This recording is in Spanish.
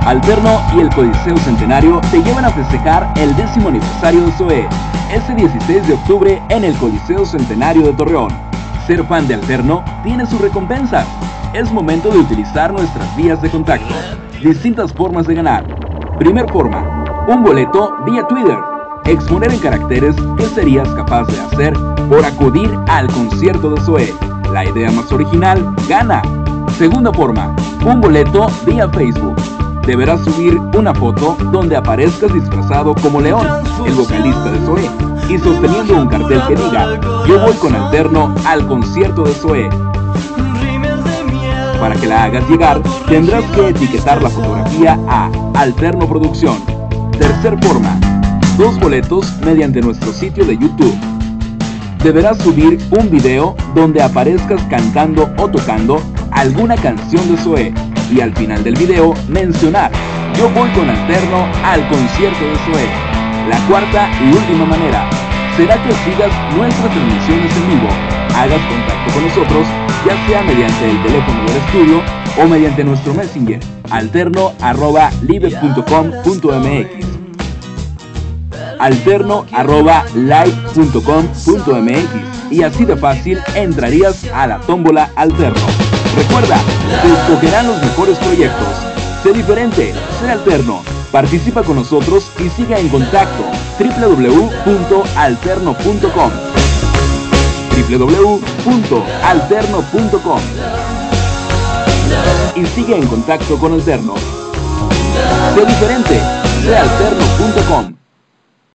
Alterno y el Coliseo Centenario te llevan a festejar el 10º aniversario de Zoé, este 16 de octubre en el Coliseo Centenario de Torreón. Ser fan de Alterno tiene sus recompensas. Es momento de utilizar nuestras vías de contacto. Distintas formas de ganar. Primer forma, un boleto vía Twitter. Exponer en caracteres qué serías capaz de hacer por acudir al concierto de Zoé. La idea más original gana. Segunda forma, un boleto vía Facebook. Deberás subir una foto donde aparezcas disfrazado como León, el vocalista de Zoé, y sosteniendo un cartel que diga: yo voy con Alterno al concierto de Zoé. Para que la hagas llegar, tendrás que etiquetar la fotografía a Alterno Producción. Tercer forma, 2 boletos mediante nuestro sitio de YouTube. Deberás subir un video donde aparezcas cantando o tocando alguna canción de Zoé y al final del video mencionar: yo voy con Alterno al concierto de Zoé. La cuarta y última manera será que sigas nuestras transmisiones en vivo, hagas contacto con nosotros, ya sea mediante el teléfono del estudio o mediante nuestro messenger alterno@live.com.mx alterno@live.com.mx y así de fácil entrarías a la tómbola Alterno. Recuerda, te escogerán los mejores proyectos. Sé diferente, sé Alterno. Participa con nosotros y siga en contacto. www.alterno.com www.alterno.com y sigue en contacto con Alterno. Sé diferente, sé alterno.com.